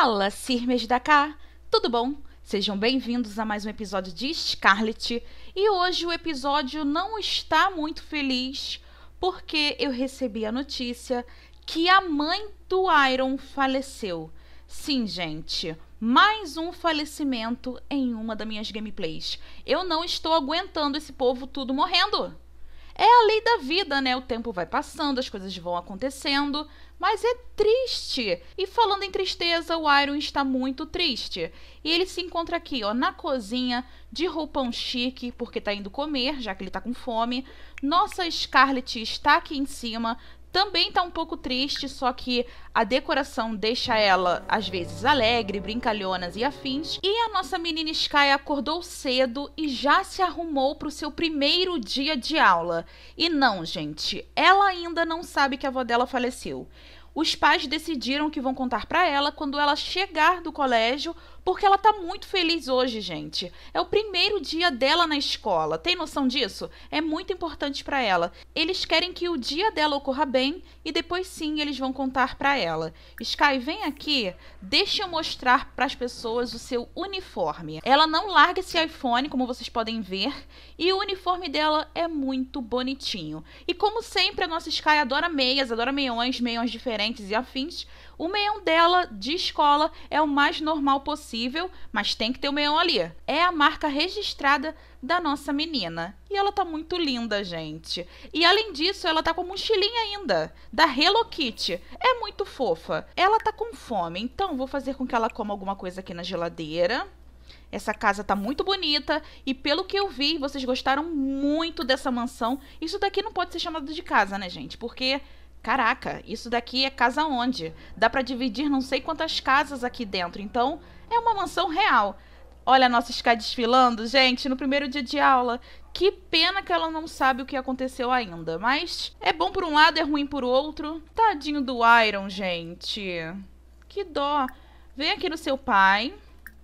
Fala, Sirmes da cá, tudo bom? Sejam bem-vindos a mais um episódio de Scarlet. E hoje o episódio não está muito feliz porque eu recebi a notícia que a mãe do Iron faleceu. Sim, gente, mais um falecimento em uma das minhas gameplays. Eu não estou aguentando esse povo tudo morrendo. É a lei da vida, né? O tempo vai passando, as coisas vão acontecendo, mas é triste. E falando em tristeza, o Iron está muito triste. E ele se encontra aqui, ó, na cozinha, de roupão chique, porque tá indo comer, já que ele tá com fome. Nossa Scarlet está aqui em cima, também tá um pouco triste, só que a decoração deixa ela, às vezes, alegre, brincalhonas e afins. E a nossa menina Sky acordou cedo e já se arrumou para o seu primeiro dia de aula. E não, gente, ela ainda não sabe que a avó dela faleceu. Os pais decidiram que vão contar para ela quando ela chegar do colégio, porque ela tá muito feliz hoje, gente. É o primeiro dia dela na escola. Tem noção disso? É muito importante para ela. Eles querem que o dia dela ocorra bem e depois sim eles vão contar para ela. Sky, vem aqui. Deixa eu mostrar para as pessoas o seu uniforme. Ela não larga esse iPhone, como vocês podem ver, e o uniforme dela é muito bonitinho. E como sempre, a nossa Sky adora meias, adora meiões diferentes e afins. O meião dela de escola é o mais normal possível, mas tem que ter o meião ali. É a marca registrada da nossa menina. E ela tá muito linda, gente. E além disso, ela tá com a mochilinha ainda, da Hello Kitty. É muito fofa. Ela tá com fome, então vou fazer com que ela coma alguma coisa aqui na geladeira. Essa casa tá muito bonita e pelo que eu vi, vocês gostaram muito dessa mansão. Isso daqui não pode ser chamado de casa, né, gente? Porque... caraca, isso daqui é casa onde? Dá pra dividir não sei quantas casas aqui dentro, então é uma mansão real. Olha a nossa Sky desfilando, gente, no primeiro dia de aula. Que pena que ela não sabe o que aconteceu ainda, mas é bom por um lado, é ruim por outro. Tadinho do Iron, gente. Que dó. Vem aqui no seu pai,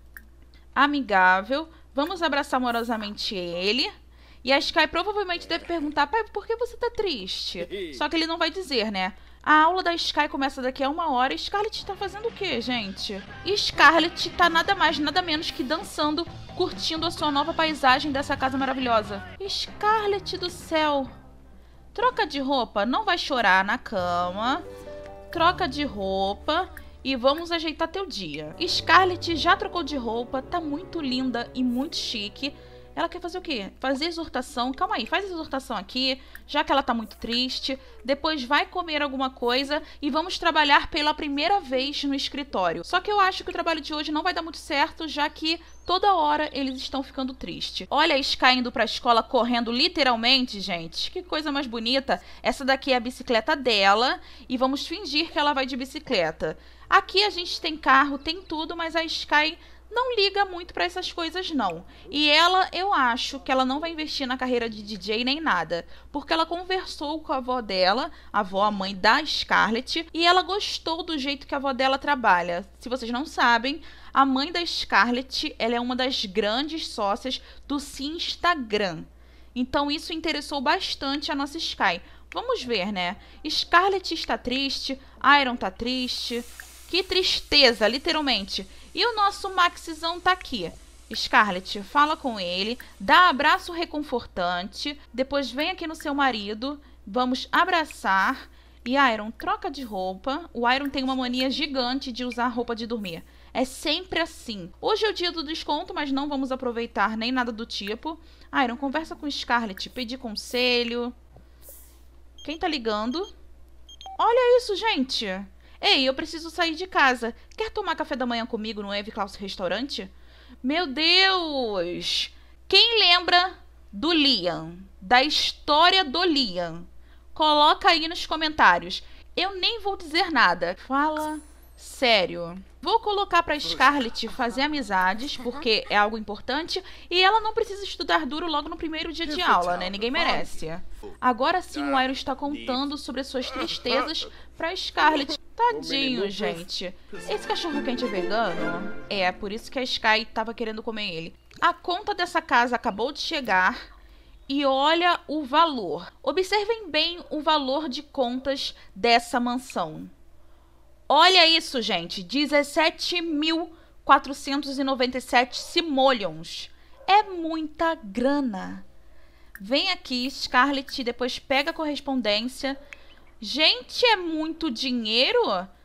amigável, vamos abraçar amorosamente ele. E a Sky provavelmente deve perguntar, pai, por que você tá triste? Só que ele não vai dizer, né? A aula da Sky começa daqui a 1 hora. Scarlet tá fazendo o quê, gente? E Scarlet tá nada mais, nada menos que dançando, curtindo a sua nova paisagem dessa casa maravilhosa. Scarlet do céu! Troca de roupa, não vai chorar na cama. Troca de roupa e vamos ajeitar teu dia. Scarlet já trocou de roupa, tá muito linda e muito chique. Ela quer fazer o quê? Fazer exortação. Calma aí, faz exortação aqui, já que ela tá muito triste. Depois vai comer alguma coisa e vamos trabalhar pela primeira vez no escritório. Só que eu acho que o trabalho de hoje não vai dar muito certo, já que toda hora eles estão ficando tristes. Olha a Sky indo pra escola correndo literalmente, gente. Que coisa mais bonita. Essa daqui é a bicicleta dela e vamos fingir que ela vai de bicicleta. Aqui a gente tem carro, tem tudo, mas a Sky não liga muito pra essas coisas, não. E ela, eu acho que ela não vai investir na carreira de DJ nem nada. Porque ela conversou com a avó dela, a avó, a mãe da Scarlet, e ela gostou do jeito que a avó dela trabalha. Se vocês não sabem, a mãe da Scarlet, ela é uma das grandes sócias do Instagram. Então isso interessou bastante a nossa Sky. Vamos ver, né? Scarlet está triste, Iron tá triste. Que tristeza, literalmente. E o nosso Maxizão tá aqui. Scarlet, fala com ele, dá abraço reconfortante, depois vem aqui no seu marido, vamos abraçar. E Iron, troca de roupa. O Iron tem uma mania gigante de usar roupa de dormir. É sempre assim. Hoje é o dia do desconto, mas não vamos aproveitar nem nada do tipo. Iron, conversa com Scarlet, pedir conselho. Quem tá ligando? Olha isso, gente! Ei, eu preciso sair de casa. Quer tomar café da manhã comigo no Eve Klaus Restaurante? Meu Deus! Quem lembra do Liam? Da história do Liam? Coloca aí nos comentários. Eu nem vou dizer nada. Fala sério. Vou colocar pra Scarlet fazer amizades, porque é algo importante. E ela não precisa estudar duro logo no primeiro dia de aula, né? Ninguém merece. Agora sim o Iron está contando sobre as suas tristezas pra Scarlet. Tadinho, gente. Esse cachorro quente é vegano? É, por isso que a Sky tava querendo comer ele. A conta dessa casa acabou de chegar. E olha o valor. Observem bem o valor de contas dessa mansão. Olha isso, gente. 17.497 simoleons. É muita grana. Vem aqui, Scarlet, depois pega a correspondência. Gente, é muito dinheiro?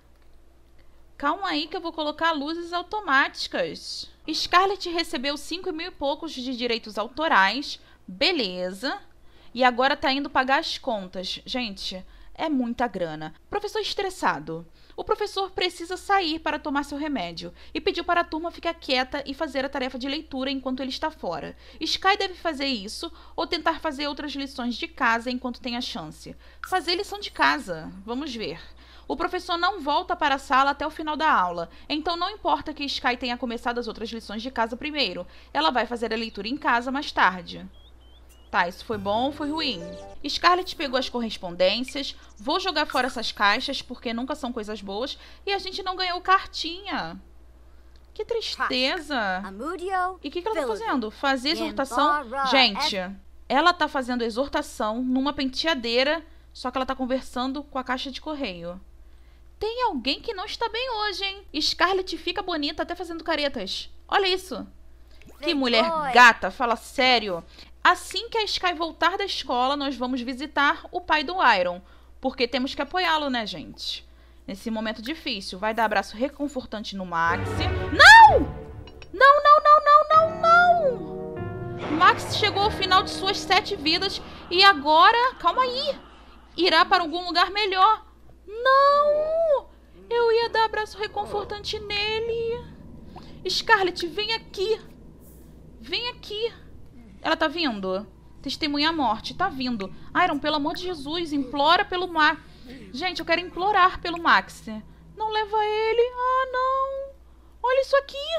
Calma aí que eu vou colocar luzes automáticas. Scarlet recebeu 5.000 e poucos de direitos autorais. Beleza. E agora tá indo pagar as contas. Gente, é muita grana. Professor estressado. O professor precisa sair para tomar seu remédio e pediu para a turma ficar quieta e fazer a tarefa de leitura enquanto ele está fora. Sky deve fazer isso ou tentar fazer outras lições de casa enquanto tem a chance. Fazer lição de casa. Vamos ver. O professor não volta para a sala até o final da aula, então não importa que Sky tenha começado as outras lições de casa primeiro. Ela vai fazer a leitura em casa mais tarde. Tá, isso foi bom ou foi ruim? Scarlet pegou as correspondências. Vou jogar fora essas caixas, porque nunca são coisas boas. E a gente não ganhou cartinha. Que tristeza. E o que ela tá fazendo? Fazer exortação? Gente, ela tá fazendo exortação numa penteadeira, só que ela tá conversando com a caixa de correio. Tem alguém que não está bem hoje, hein? Scarlet fica bonita até fazendo caretas. Olha isso. Que mulher gata, fala sério. Assim que a Sky voltar da escola, nós vamos visitar o pai do Iron. Porque temos que apoiá-lo, né, gente? Nesse momento difícil. Vai dar abraço reconfortante no Max. Não! Não, não, não, não, não, não! Max chegou ao final de suas 7 vidas e agora... Calma aí! Irá para algum lugar melhor. Não! Eu ia dar abraço reconfortante nele. Scarlet, vem aqui. Vem aqui. Ela tá vindo? Testemunha a morte. Tá vindo. Iron, pelo amor de Jesus, implora pelo Max. Gente, eu quero implorar pelo Max. Não leva ele. Ah, não. Olha isso aqui.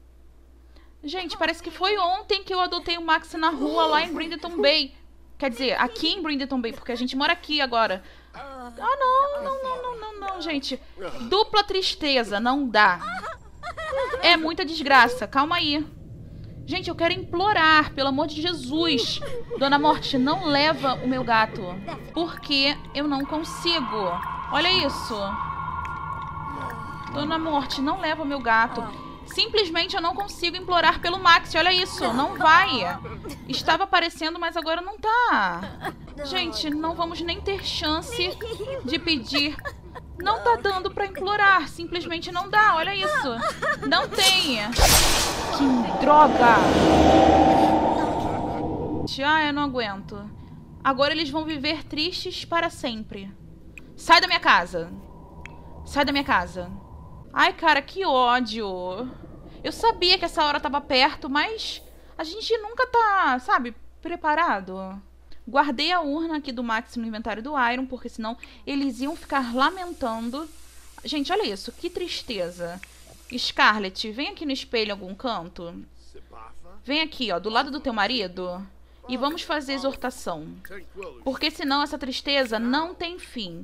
Gente, parece que foi ontem que eu adotei o Max na rua lá em Brindleton Bay. Quer dizer, aqui em Brindleton Bay, porque a gente mora aqui agora. Ah, não, não, não, não, não, não, gente. Dupla tristeza, não dá. É muita desgraça, calma aí. Gente, eu quero implorar, pelo amor de Jesus. Dona Morte, não leva o meu gato. Porque eu não consigo. Olha isso. Dona Morte, não leva o meu gato. Simplesmente eu não consigo implorar pelo Max. Olha isso, não vai. Estava aparecendo, mas agora não tá. Gente, não vamos nem ter chance de pedir. Não tá dando pra implorar. Simplesmente não dá, olha isso. Não tem. Que droga. Ah, eu não aguento. Agora eles vão viver tristes para sempre. Sai da minha casa. Sai da minha casa. Ai, cara, que ódio. Eu sabia que essa hora tava perto, mas a gente nunca tá, sabe, preparado. Guardei a urna aqui do Max no inventário do Iron, porque senão eles iam ficar lamentando. Gente, olha isso, que tristeza. Scarlet, vem aqui no espelho em algum canto. Vem aqui, ó, do lado do teu marido. E vamos fazer exortação. Porque senão essa tristeza não tem fim.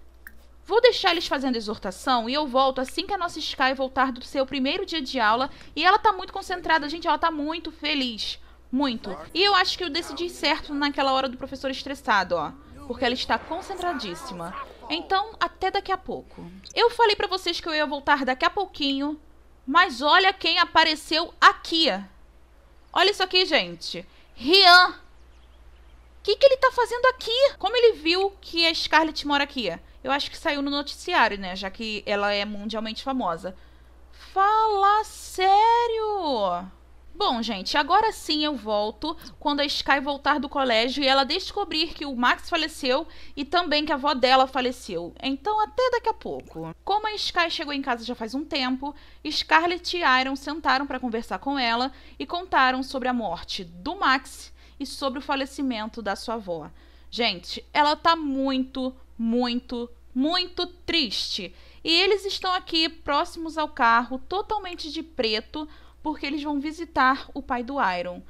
Vou deixar eles fazendo exortação e eu volto assim que a nossa Sky voltar do seu primeiro dia de aula. E ela tá muito concentrada, gente, ela tá muito feliz. Muito. E eu acho que eu decidi certo naquela hora do professor estressado, ó. Porque ela está concentradíssima. Então, até daqui a pouco. Eu falei pra vocês que eu ia voltar daqui a pouquinho. Mas olha quem apareceu aqui. Olha isso aqui, gente. Rian. O que ele tá fazendo aqui? Como ele viu que a Scarlet mora aqui? Eu acho que saiu no noticiário, né? Já que ela é mundialmente famosa. Fala sério! Bom, gente, agora sim eu volto quando a Sky voltar do colégio e ela descobrir que o Max faleceu e também que a avó dela faleceu. Então, até daqui a pouco. Como a Sky chegou em casa já faz um tempo, Scarlet e Iron sentaram para conversar com ela e contaram sobre a morte do Max e sobre o falecimento da sua avó. Gente, ela tá muito, muito, muito triste. E eles estão aqui próximos ao carro, totalmente de preto, porque eles vão visitar o pai do Iron.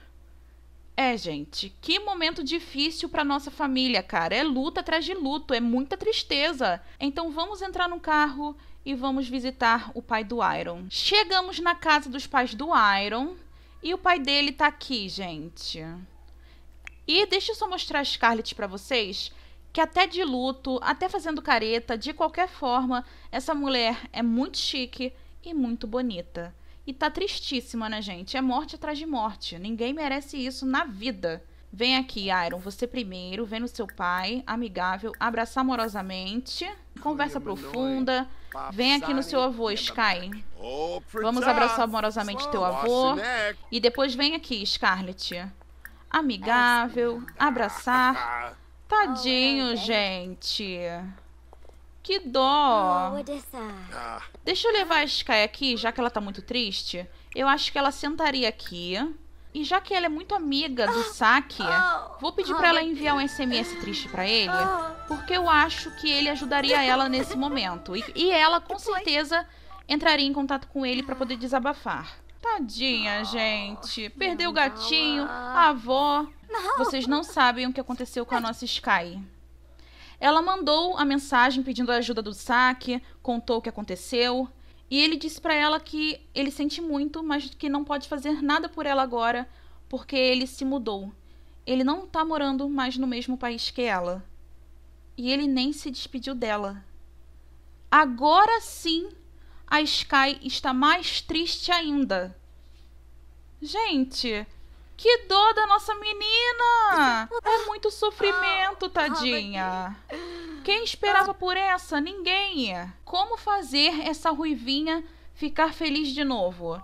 É, gente, que momento difícil para nossa família, cara. É luta atrás de luto, é muita tristeza. Então vamos entrar no carro e vamos visitar o pai do Iron. Chegamos na casa dos pais do Iron e o pai dele tá aqui, gente. E deixa eu só mostrar a Scarlet para vocês, que até de luto, até fazendo careta, de qualquer forma, essa mulher é muito chique e muito bonita. E tá tristíssima, né, gente? É morte atrás de morte. Ninguém merece isso na vida. Vem aqui, Iron, você primeiro, vem no seu pai, amigável, abraçar amorosamente, conversa profunda. Vem aqui no seu avô, Sky. Vamos abraçar amorosamente teu avô. E depois vem aqui, Scarlet. Amigável, abraçar. Tadinho, gente. Que dó. Deixa eu levar a Sky aqui, já que ela tá muito triste. Eu acho que ela sentaria aqui. E já que ela é muito amiga do Saki, vou pedir pra ela enviar um SMS triste pra ele, porque eu acho que ele ajudaria ela nesse momento. E ela, com certeza, entraria em contato com ele pra poder desabafar. Tadinha, gente. Perdeu o gatinho, a avó. Vocês não sabem o que aconteceu com a nossa Sky. Ela mandou a mensagem pedindo a ajuda do Saki, contou o que aconteceu. E ele disse pra ela que ele sente muito, mas que não pode fazer nada por ela agora, porque ele se mudou. Ele não tá morando mais no mesmo país que ela. E ele nem se despediu dela. Agora sim, a Sky está mais triste ainda. Gente, que dó da nossa menina! É muito sofrimento, tadinha. Quem esperava por essa? Ninguém. Como fazer essa ruivinha ficar feliz de novo?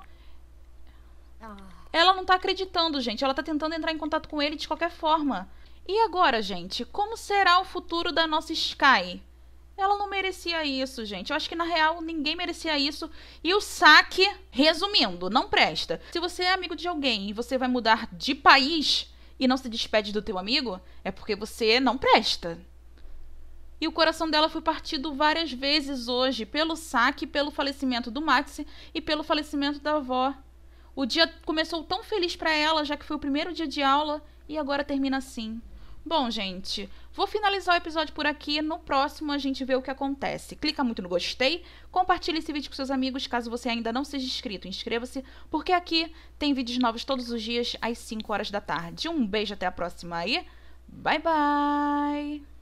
Ela não tá acreditando, gente. Ela tá tentando entrar em contato com ele de qualquer forma. E agora, gente? Como será o futuro da nossa Sky? Ela não merecia isso, gente. Eu acho que, na real, ninguém merecia isso. E o Saki, resumindo, não presta. Se você é amigo de alguém e você vai mudar de país e não se despede do teu amigo, é porque você não presta. E o coração dela foi partido várias vezes hoje, pelo Saki, pelo falecimento do Maxi e pelo falecimento da avó. O dia começou tão feliz pra ela, já que foi o primeiro dia de aula, e agora termina assim. Bom, gente, vou finalizar o episódio por aqui. No próximo a gente vê o que acontece. Clica muito no gostei, compartilhe esse vídeo com seus amigos. Caso você ainda não seja inscrito, inscreva-se, porque aqui tem vídeos novos todos os dias às 5 horas da tarde. Um beijo, até a próxima aí. Bye, bye!